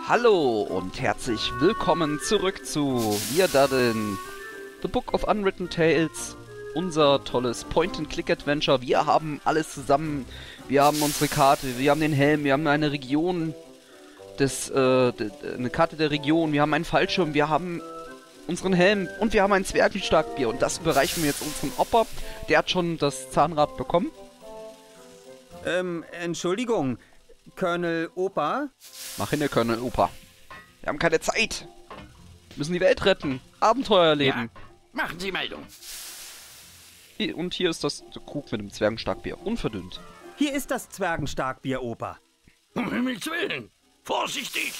Hallo und herzlich willkommen zurück zu Wir daddeln The Book of Unwritten Tales, unser tolles Point-and-Click-Adventure. Wir haben alles zusammen, wir haben unsere Karte, wir haben den Helm, wir haben eine Region, eine Karte der Region, wir haben einen Fallschirm, wir haben unseren Helm und wir haben ein Zwergenstarkbier und das überreichen wir jetzt unserem Opa. Der hat schon das Zahnrad bekommen. Entschuldigung, Colonel Opa? Mach hin, der Colonel Opa. Wir haben keine Zeit. Wir müssen die Welt retten. Abenteuer erleben. Ja, machen Sie Meldung. Und hier ist das Krug mit dem Zwergenstarkbier. Unverdünnt. Hier ist das Zwergenstarkbier, Opa. Um Himmels Willen. Vorsichtig.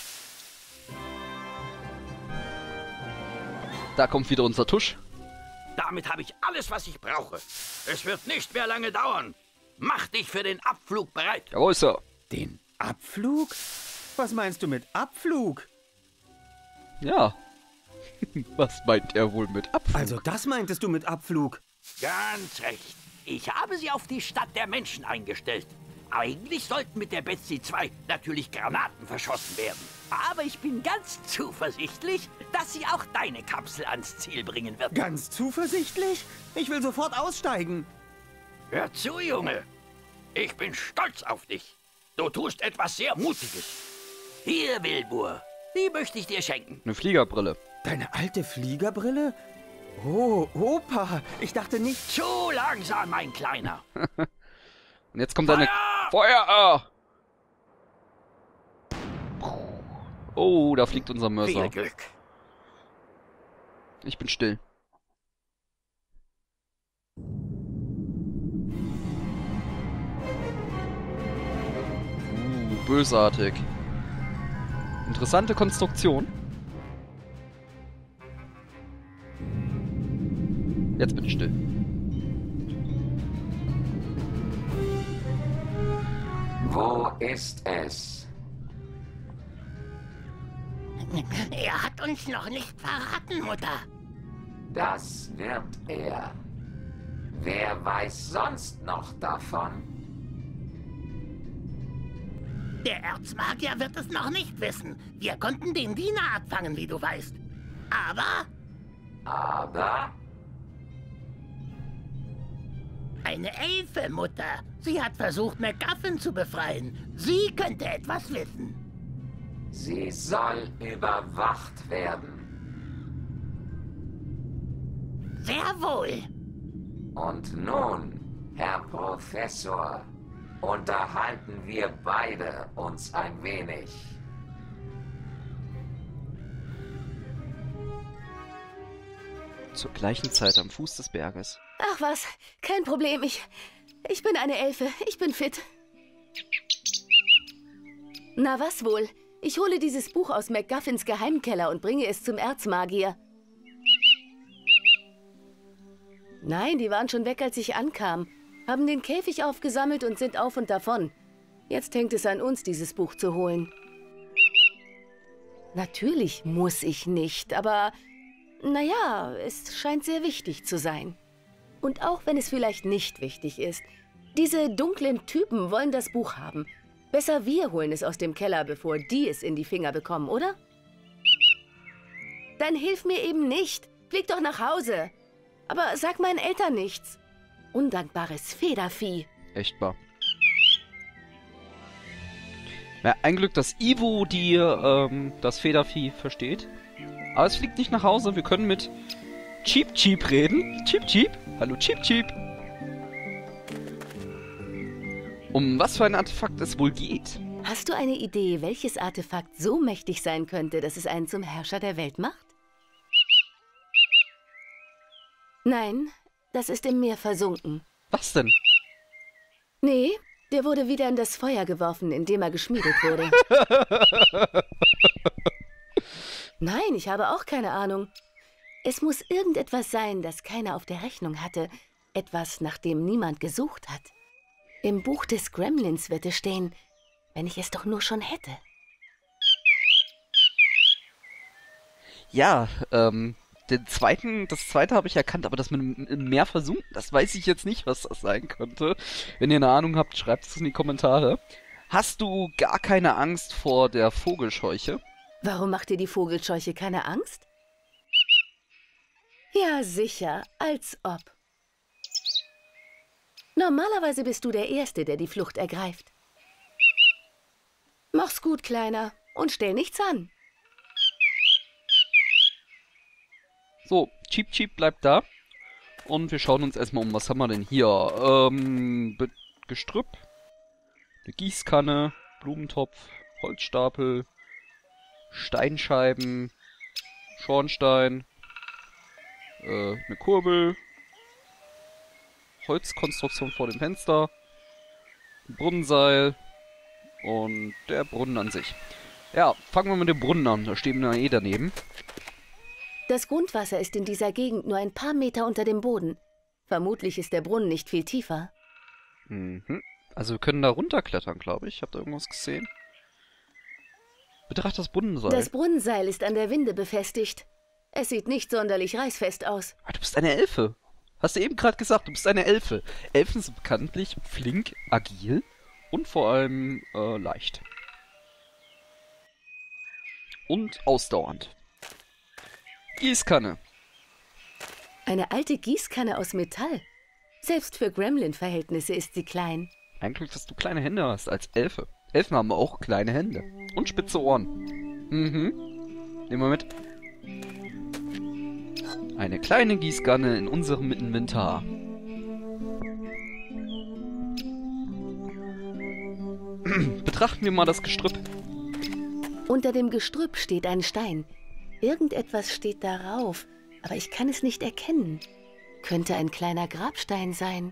Da kommt wieder unser Tusch. Damit habe ich alles, was ich brauche. Es wird nicht mehr lange dauern. Mach dich für den Abflug bereit. Jawohl, Sir. Den Abflug? Was meinst du mit Abflug? Ja. Was meint er wohl mit Abflug? Also das meintest du mit Abflug? Ganz recht. Ich habe sie auf die Stadt der Menschen eingestellt. Eigentlich sollten mit der Betsy 2 natürlich Granaten verschossen werden. Aber ich bin ganz zuversichtlich, dass sie auch deine Kapsel ans Ziel bringen wird. Ganz zuversichtlich? Ich will sofort aussteigen. Hör zu, Junge. Ich bin stolz auf dich. Du tust etwas sehr Mutiges. Hier, Wilbur. Die möchte ich dir schenken. Eine Fliegerbrille. Deine alte Fliegerbrille? Oh, Opa, ich dachte nicht... Zu langsam, mein Kleiner. Und jetzt kommt eine... Feuer! Feuer! Oh, da fliegt unser Mörser. Viel Glück. Ich bin still. Bösartig. Interessante Konstruktion. Jetzt bin ich still. Wo ist es? Er hat uns noch nicht verraten, Mutter. Das wird er. Wer weiß sonst noch davon? Der Erzmagier wird es noch nicht wissen. Wir konnten den Diener abfangen, wie du weißt. Aber eine Elfe, Mutter. Sie hat versucht, MacGuffin zu befreien. Sie könnte etwas wissen. sie soll überwacht werden. Sehr wohl. Und nun, Herr Professor, unterhalten wir beide uns ein wenig. Zur gleichen Zeit am Fuß des Berges. Ach was, kein Problem. Ich bin eine Elfe. Ich bin fit. Na was wohl? Ich hole dieses Buch aus MacGuffins Geheimkeller und bringe es zum Erzmagier. Nein, die waren schon weg, als ich ankam. Haben den Käfig aufgesammelt und sind auf und davon. Jetzt hängt es an uns, dieses Buch zu holen. Natürlich muss ich nicht, aber naja, es scheint sehr wichtig zu sein. Und auch wenn es vielleicht nicht wichtig ist, diese dunklen Typen wollen das Buch haben. Besser wir holen es aus dem Keller, bevor die es in die Finger bekommen, oder? Dann hilf mir eben nicht. Flieg doch nach Hause. Aber sag meinen Eltern nichts. Undankbares Federvieh. Echt wahr. Ja, ein Glück, dass Ivo das Federvieh versteht. Aber es fliegt nicht nach Hause. Wir können mit Cheep Cheep reden. Cheep Cheep. Hallo Cheep Cheep. Um was für ein Artefakt es wohl geht? Hast du eine Idee, welches Artefakt so mächtig sein könnte, dass es einen zum Herrscher der Welt macht? Nein, das ist im Meer versunken. Was denn? Nee, der wurde wieder in das Feuer geworfen, in dem er geschmiedet wurde. Nein, ich habe auch keine Ahnung. Es muss irgendetwas sein, das keiner auf der Rechnung hatte. Etwas, nach dem niemand gesucht hat. Im Buch des Gremlins wird es stehen, wenn ich es doch nur schon hätte. Ja, das zweite habe ich erkannt, aber das mit dem Meer versunken, das weiß ich jetzt nicht, was das sein könnte. Wenn ihr eine Ahnung habt, schreibt es in die Kommentare. Hast du gar keine Angst vor der Vogelscheuche? Warum macht dir die Vogelscheuche keine Angst? Ja, sicher, als ob. Normalerweise bist du der Erste, der die Flucht ergreift. Mach's gut, Kleiner, und stell nichts an. So, Cheep Cheep bleibt da. Und wir schauen uns erstmal um. Was haben wir denn hier? Gestrüpp. Eine Gießkanne. Blumentopf. Holzstapel. Steinscheiben. Schornstein. Eine Kurbel. Holzkonstruktion vor dem Fenster. Ein Brunnenseil. Und der Brunnen an sich. Ja, fangen wir mit dem Brunnen an. Da stehen wir eh daneben. Das Grundwasser ist in dieser Gegend nur ein paar Meter unter dem Boden. Vermutlich ist der Brunnen nicht viel tiefer. Mhm. Also wir können da runterklettern, glaube ich. Ich habe da irgendwas gesehen. Betracht das Brunnenseil. Das Brunnenseil ist an der Winde befestigt. Es sieht nicht sonderlich reißfest aus. Ah, du bist eine Elfe. Hast du eben gerade gesagt, du bist eine Elfe. Elfen sind bekanntlich flink, agil und vor allem leicht. Und ausdauernd. Gießkanne. Eine alte Gießkanne aus Metall. Selbst für Gremlin-Verhältnisse ist sie klein. Eigentlich, dass du kleine Hände hast als Elfe. Elfen haben auch kleine Hände. Und spitze Ohren. Mhm. Nehmen wir mit. Eine kleine Gießkanne in unserem Inventar. Betrachten wir mal das Gestrüpp. Unter dem Gestrüpp steht ein Stein. Irgendetwas steht darauf, aber ich kann es nicht erkennen. Könnte ein kleiner Grabstein sein.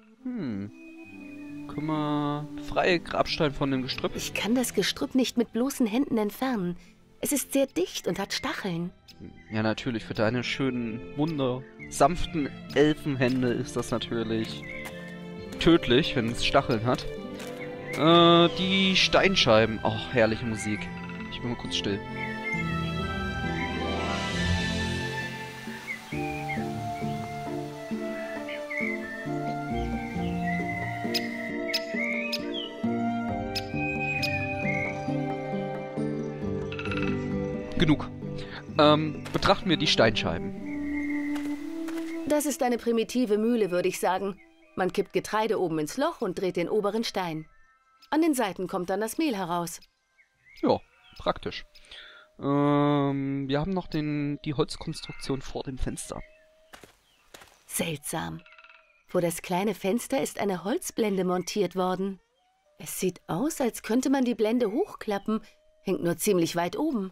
Guck mal, freie Grabstein von dem Gestrüpp. Ich kann das Gestrüpp nicht mit bloßen Händen entfernen. Es ist sehr dicht und hat Stacheln. Ja, natürlich, für deine schönen, sanften Elfenhände ist das natürlich tödlich, wenn es Stacheln hat. Die Steinscheiben. Oh, herrliche Musik. Ich bin mal kurz still. Genug. Betrachten wir die Steinscheiben. Das ist eine primitive Mühle, würde ich sagen. Man kippt Getreide oben ins Loch und dreht den oberen Stein. An den Seiten kommt dann das Mehl heraus. Ja, praktisch. Wir haben noch die Holzkonstruktion vor dem Fenster. Seltsam. Vor das kleine Fenster ist eine Holzblende montiert worden. Es sieht aus, als könnte man die Blende hochklappen, hängt nur ziemlich weit oben.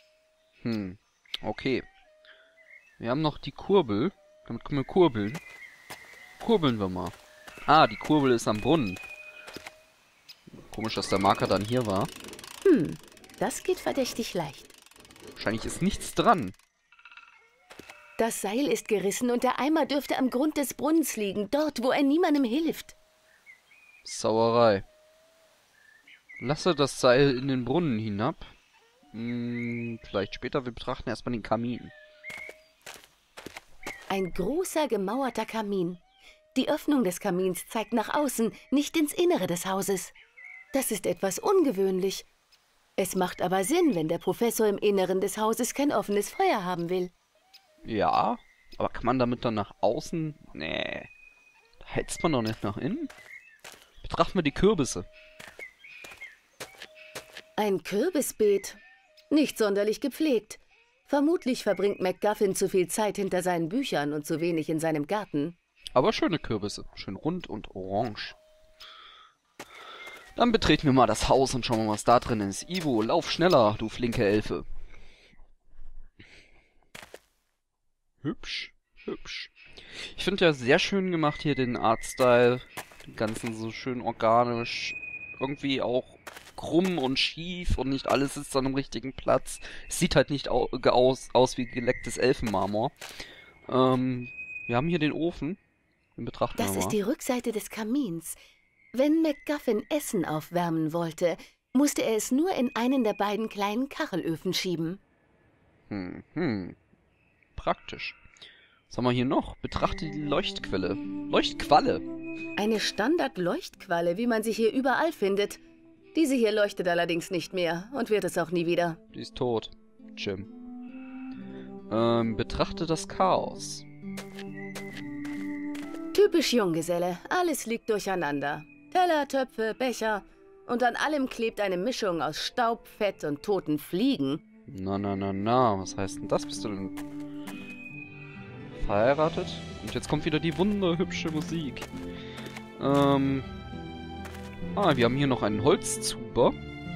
Okay. Wir haben noch die Kurbel. Damit können wir kurbeln. Kurbeln wir mal. Ah, die Kurbel ist am Brunnen. Komisch, dass der Marker dann hier war. Das geht verdächtig leicht. Wahrscheinlich ist nichts dran. Das Seil ist gerissen und der Eimer dürfte am Grund des Brunnens liegen, dort, wo er niemandem hilft. Sauerei. Lasse das Seil in den Brunnen hinab. Vielleicht später. Wir betrachten erstmal den Kamin. Ein großer, gemauerter Kamin. Die Öffnung des Kamins zeigt nach außen, nicht ins Innere des Hauses. Das ist etwas ungewöhnlich. Es macht aber Sinn, wenn der Professor im Inneren des Hauses kein offenes Feuer haben will. Ja, aber kann man damit dann nach außen? Nee. Da heizt man doch nicht nach innen. Betrachten wir die Kürbisse. Ein Kürbisbeet. Nicht sonderlich gepflegt. Vermutlich verbringt MacGuffin zu viel Zeit hinter seinen Büchern und zu wenig in seinem Garten. Aber schöne Kürbisse. Schön rund und orange. Dann betreten wir mal das Haus und schauen mal, was da drin ist. Ivo, lauf schneller, du flinke Elfe. Hübsch, hübsch. Ich finde ja sehr schön gemacht hier den Artstyle. Den ganzen so schön organisch. Irgendwie auch krumm und schief und nicht alles ist an dem richtigen Platz. Es sieht halt nicht aus wie gelecktes Elfenmarmor. Wir haben hier den Ofen. Den betrachten wir mal. Das ist die Rückseite des Kamins. Wenn MacGuffin Essen aufwärmen wollte, musste er es nur in einen der beiden kleinen Kachelöfen schieben. Praktisch. Was haben wir hier noch? Betrachte die Leuchtquelle. Leuchtqualle. Eine Standard-Leuchtqualle, wie man sie hier überall findet. Diese hier leuchtet allerdings nicht mehr und wird es auch nie wieder. Die ist tot. Jim. Betrachte das Chaos. Typisch Junggeselle. Alles liegt durcheinander. Teller, Töpfe, Becher. Und an allem klebt eine Mischung aus Staub, Fett und toten Fliegen. Na. Was heißt denn das? Bist du denn verheiratet? Und jetzt kommt wieder die wunderhübsche Musik. Wir haben hier noch einen Holzzuber.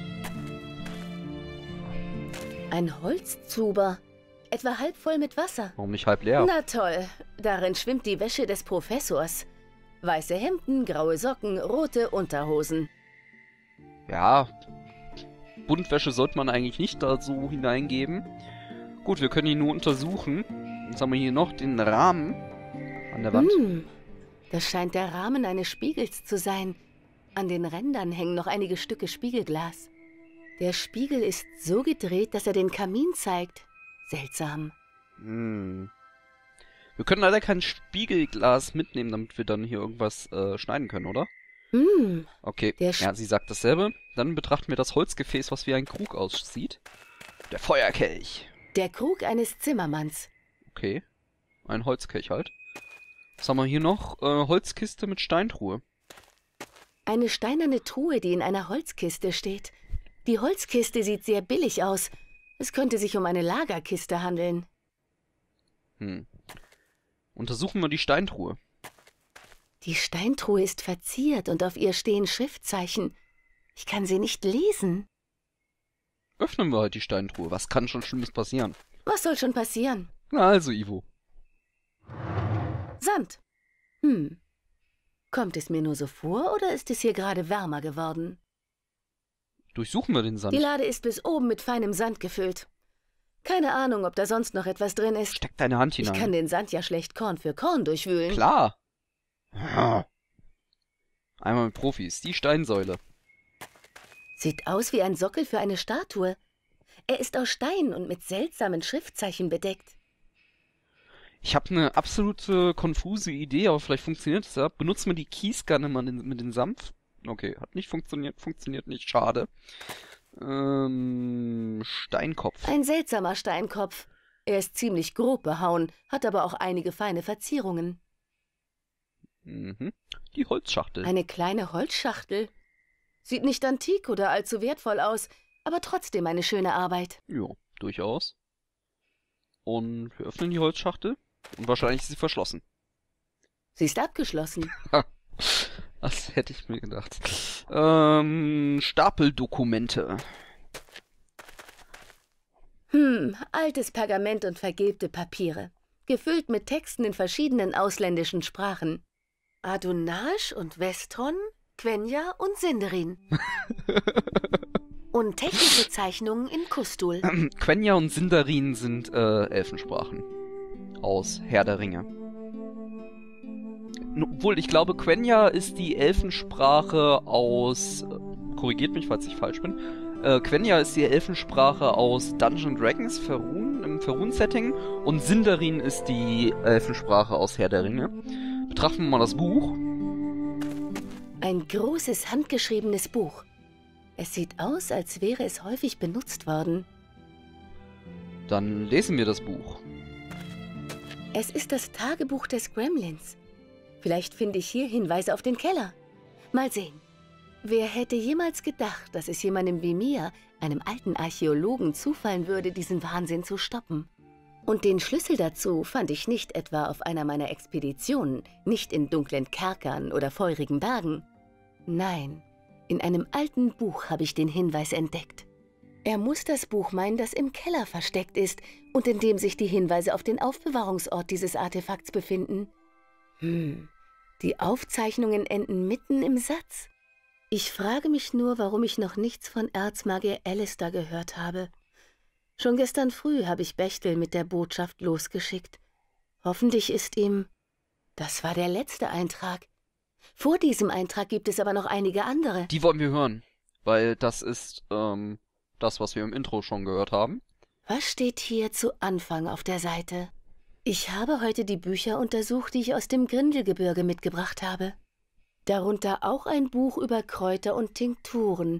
Ein Holzzuber. Etwa halb voll mit Wasser. Warum nicht halb leer? Na toll. Darin schwimmt die Wäsche des Professors. Weiße Hemden, graue Socken, rote Unterhosen. Ja, Buntwäsche sollte man eigentlich nicht da so hineingeben. Gut, wir können ihn nur untersuchen. Jetzt haben wir hier noch den Rahmen an der Wand. Das scheint der Rahmen eines Spiegels zu sein. An den Rändern hängen noch einige Stücke Spiegelglas. Der Spiegel ist so gedreht, dass er den Kamin zeigt. Seltsam. Wir können leider kein Spiegelglas mitnehmen, damit wir dann hier irgendwas schneiden können, oder? Okay, ja, sie sagt dasselbe. Dann betrachten wir das Holzgefäß, was wie ein Krug aussieht. Der Feuerkelch. Der Krug eines Zimmermanns. Okay, ein Holzkelch halt. Was haben wir hier noch? Holzkiste mit Steintruhe. Eine steinerne Truhe, die in einer Holzkiste steht. Die Holzkiste sieht sehr billig aus. Es könnte sich um eine Lagerkiste handeln. Untersuchen wir die Steintruhe. Die Steintruhe ist verziert und auf ihr stehen Schriftzeichen. Ich kann sie nicht lesen. Öffnen wir halt die Steintruhe. Was kann schon Schlimmes passieren? Was soll schon passieren? Na also, Ivo. Sand. Kommt es mir nur so vor, oder ist es hier gerade wärmer geworden? Durchsuchen wir den Sand. Die Lade ist bis oben mit feinem Sand gefüllt. Keine Ahnung, ob da sonst noch etwas drin ist. Steck deine Hand hinein. Ich kann den Sand ja schlecht Korn für Korn durchwühlen. Klar. Einmal mit Profis. Die Steinsäule. Sieht aus wie ein Sockel für eine Statue. Er ist aus Stein und mit seltsamen Schriftzeichen bedeckt. Ich habe eine absolute konfuse Idee, aber vielleicht funktioniert es ja. Benutzen wir die Kieskanne mal mit den Sanft. Okay, hat nicht funktioniert. Funktioniert nicht. Schade. Steinkopf. Ein seltsamer Steinkopf. Er ist ziemlich grob behauen, hat aber auch einige feine Verzierungen. Die Holzschachtel. Eine kleine Holzschachtel. Sieht nicht antik oder allzu wertvoll aus, aber trotzdem eine schöne Arbeit. Ja, durchaus. Und wir öffnen die Holzschachtel und wahrscheinlich ist sie verschlossen. Sie ist abgeschlossen. Das hätte ich mir gedacht. Stapeldokumente. Altes Pergament und vergilbte Papiere. Gefüllt mit Texten in verschiedenen ausländischen Sprachen. Adunash und Westron, Quenya und Sindarin. Und technische Zeichnungen in Kustul. Quenya und Sindarin sind Elfensprachen. Aus Herr der Ringe. Obwohl, ich glaube, Quenya ist die Elfensprache aus... korrigiert mich, falls ich falsch bin. Quenya ist die Elfensprache aus Dungeons & Dragons, Faerun, im Faerun-Setting. Und Sindarin ist die Elfensprache aus Herr der Ringe. Betrachten wir mal das Buch. Ein großes, handgeschriebenes Buch. Es sieht aus, als wäre es häufig benutzt worden. Dann lesen wir das Buch. Es ist das Tagebuch des Gremlins. Vielleicht finde ich hier Hinweise auf den Keller. Mal sehen. Wer hätte jemals gedacht, dass es jemandem wie mir, einem alten Archäologen, zufallen würde, diesen Wahnsinn zu stoppen? Und den Schlüssel dazu fand ich nicht etwa auf einer meiner Expeditionen, nicht in dunklen Kerkern oder feurigen Bergen. Nein, in einem alten Buch habe ich den Hinweis entdeckt. Er muss das Buch meinen, das im Keller versteckt ist und in dem sich die Hinweise auf den Aufbewahrungsort dieses Artefakts befinden. Die Aufzeichnungen enden mitten im Satz. Ich frage mich nur, warum ich noch nichts von Erzmagier Alistair gehört habe. Schon gestern früh habe ich Bechtel mit der Botschaft losgeschickt. Hoffentlich ist ihm... Das war der letzte Eintrag. Vor diesem Eintrag gibt es aber noch einige andere. Die wollen wir hören, weil das ist das, was wir im Intro schon gehört haben. Was steht hier zu Anfang auf der Seite? Ich habe heute die Bücher untersucht, die ich aus dem Grindelgebirge mitgebracht habe. Darunter auch ein Buch über Kräuter und Tinkturen,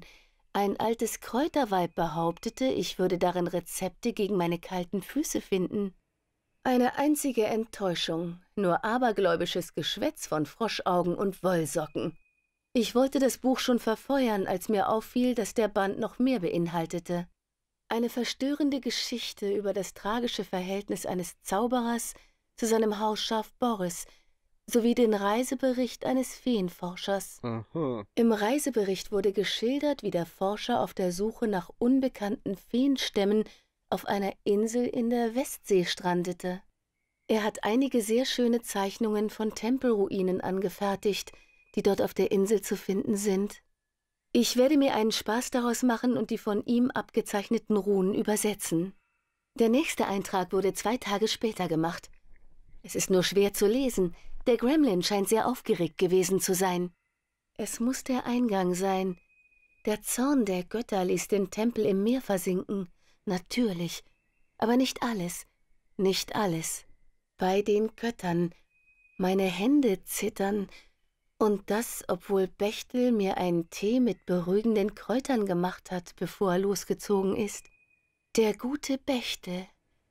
Ein altes Kräuterweib behauptete, ich würde darin Rezepte gegen meine kalten Füße finden. Eine einzige Enttäuschung, nur abergläubisches Geschwätz von Froschaugen und Wollsocken. Ich wollte das Buch schon verfeuern, als mir auffiel, dass der Band noch mehr beinhaltete. Eine verstörende Geschichte über das tragische Verhältnis eines Zauberers zu seinem Hausschaf Boris, sowie den Reisebericht eines Feenforschers. Aha. Im Reisebericht wurde geschildert, wie der Forscher auf der Suche nach unbekannten Feenstämmen auf einer Insel in der Westsee strandete. Er hat einige sehr schöne Zeichnungen von Tempelruinen angefertigt, die dort auf der Insel zu finden sind. Ich werde mir einen Spaß daraus machen und die von ihm abgezeichneten Runen übersetzen. Der nächste Eintrag wurde 2 Tage später gemacht. Es ist nur schwer zu lesen. Der Gremlin scheint sehr aufgeregt gewesen zu sein. Es muss der Eingang sein. Der Zorn der Götter ließ den Tempel im Meer versinken. Natürlich. Aber nicht alles. Nicht alles. Bei den Göttern. Meine Hände zittern. Und das, obwohl Bechtel mir einen Tee mit beruhigenden Kräutern gemacht hat, bevor er losgezogen ist. Der gute Bechtel.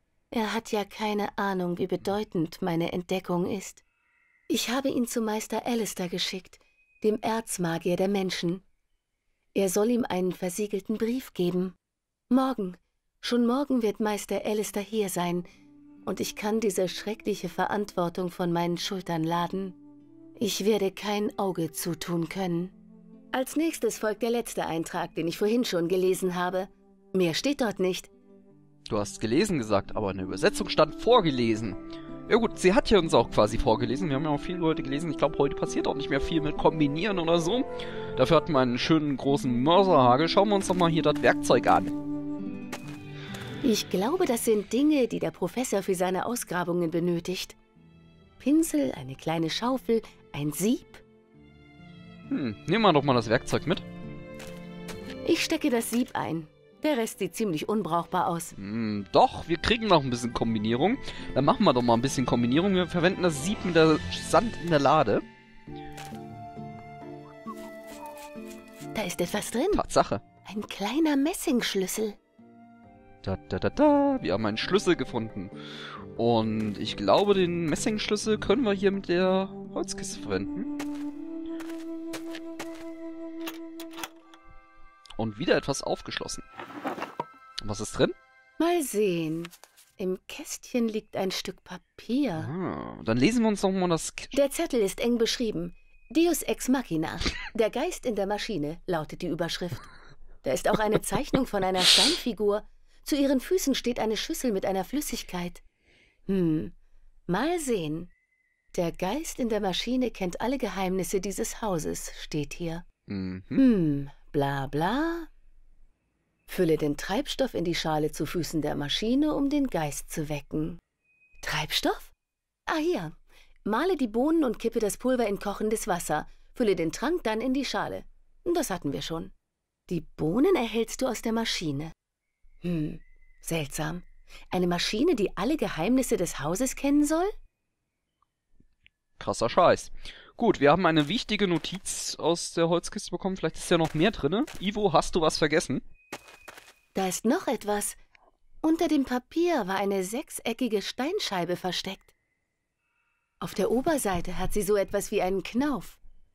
Er hat ja keine Ahnung, wie bedeutend meine Entdeckung ist. Ich habe ihn zu Meister Alistair geschickt, dem Erzmagier der Menschen. Er soll ihm einen versiegelten Brief geben. Morgen, schon morgen wird Meister Alistair hier sein, und ich kann diese schreckliche Verantwortung von meinen Schultern laden. Ich werde kein Auge zutun können. Als nächstes folgt der letzte Eintrag, den ich vorhin schon gelesen habe. Mehr steht dort nicht. Du hast gelesen gesagt, aber in der Übersetzung stand vorgelesen. Ja gut, sie hat ja uns auch quasi vorgelesen. Wir haben ja auch viele Leute gelesen. Ich glaube, heute passiert auch nicht mehr viel mit Kombinieren oder so. Dafür hatten wir einen schönen großen Mörserhagel. Schauen wir uns doch mal hier das Werkzeug an. Ich glaube, das sind Dinge, die der Professor für seine Ausgrabungen benötigt. Pinsel, eine kleine Schaufel, ein Sieb. Nehmen wir doch mal das Werkzeug mit. Ich stecke das Sieb ein. Der Rest sieht ziemlich unbrauchbar aus. Doch, wir kriegen noch ein bisschen Kombinierung. Dann machen wir doch mal ein bisschen Kombinierung. Wir verwenden das Sieb mit der Sand in der Lade. Da ist etwas drin. Tatsache. Ein kleiner Messingschlüssel. Wir haben einen Schlüssel gefunden. Und ich glaube, den Messingschlüssel können wir hier mit der Holzkiste verwenden. Und wieder etwas aufgeschlossen. Was ist drin? Mal sehen. Im Kästchen liegt ein Stück Papier. Dann lesen wir uns noch mal das... Der Zettel ist eng beschrieben. Deus ex machina. Der Geist in der Maschine, lautet die Überschrift. Da ist auch eine Zeichnung von einer Steinfigur. Zu ihren Füßen steht eine Schüssel mit einer Flüssigkeit. Mal sehen. Der Geist in der Maschine kennt alle Geheimnisse dieses Hauses, steht hier. Bla bla. Fülle den Treibstoff in die Schale zu Füßen der Maschine, um den Geist zu wecken. Treibstoff? Ah, hier. Male die Bohnen und kippe das Pulver in kochendes Wasser. Fülle den Trank dann in die Schale. Das hatten wir schon. Die Bohnen erhältst du aus der Maschine. Seltsam. Eine Maschine, die alle Geheimnisse des Hauses kennen soll? Krasser Scheiß. Gut, wir haben eine wichtige Notiz aus der Holzkiste bekommen. Vielleicht ist ja noch mehr drin. Ivo, hast du was vergessen? Da ist noch etwas. Unter dem Papier war eine 6-eckige Steinscheibe versteckt. Auf der Oberseite hat sie so etwas wie einen Knauf.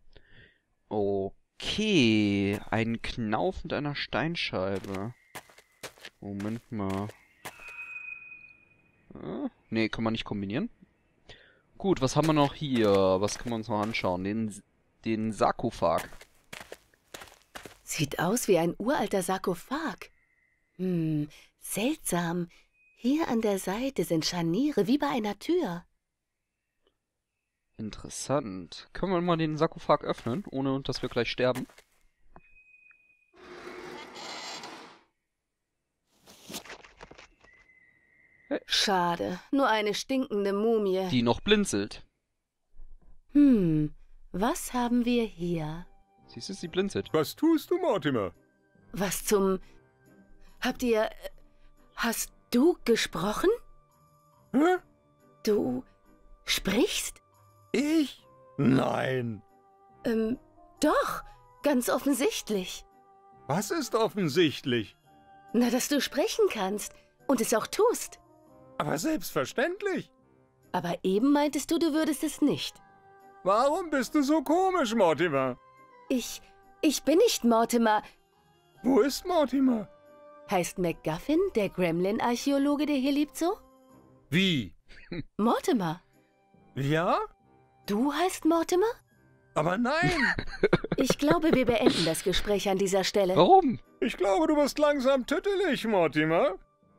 Okay, ein Knauf mit einer Steinscheibe. Moment mal. Nee, kann man nicht kombinieren. Gut, was haben wir noch hier? Was können wir uns noch anschauen? Den Sarkophag. Sieht aus wie ein uralter Sarkophag. Seltsam. Hier an der Seite sind Scharniere wie bei einer Tür. Interessant. Können wir mal den Sarkophag öffnen, ohne dass wir gleich sterben? Hey. Schade, nur eine stinkende Mumie. Die noch blinzelt. Was haben wir hier? Siehst du, sie blinzelt. Was tust du, Mortimer? Was zum... Hast du gesprochen? Hä? Du sprichst? Ich? Nein. Doch, ganz offensichtlich. Was ist offensichtlich? Na, dass du sprechen kannst und es auch tust. Aber selbstverständlich. Aber eben meintest du, du würdest es nicht. Warum bist du so komisch, Mortimer? Ich bin nicht Mortimer. Wo ist Mortimer? Heißt MacGuffin, der Gremlin-Archäologe, der hier lebt, so? Wie? Mortimer. Ja? Du heißt Mortimer? Aber nein! Ich glaube, wir beenden das Gespräch an dieser Stelle. Warum? Ich glaube, du bist langsam tüttelig, Mortimer.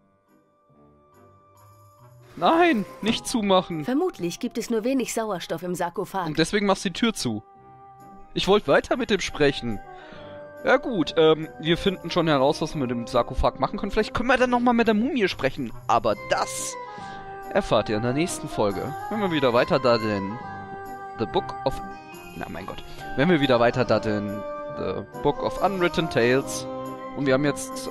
Nein, nicht zumachen. Vermutlich gibt es nur wenig Sauerstoff im Sarkophag. Und deswegen machst du die Tür zu. Ich wollte weiter mit dem sprechen. Ja gut, wir finden schon heraus, was wir mit dem Sarkophag machen können. Vielleicht können wir dann nochmal mit der Mumie sprechen. Aber das erfahrt ihr in der nächsten Folge. Wenn wir wieder weiter da den The Book of... Na mein Gott. Wenn wir wieder weiter da den The Book of Unwritten Tales. Und wir haben jetzt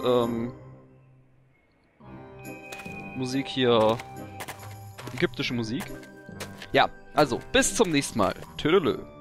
Musik hier... Ägyptische Musik. Ja, also bis zum nächsten Mal. Tschüdelö.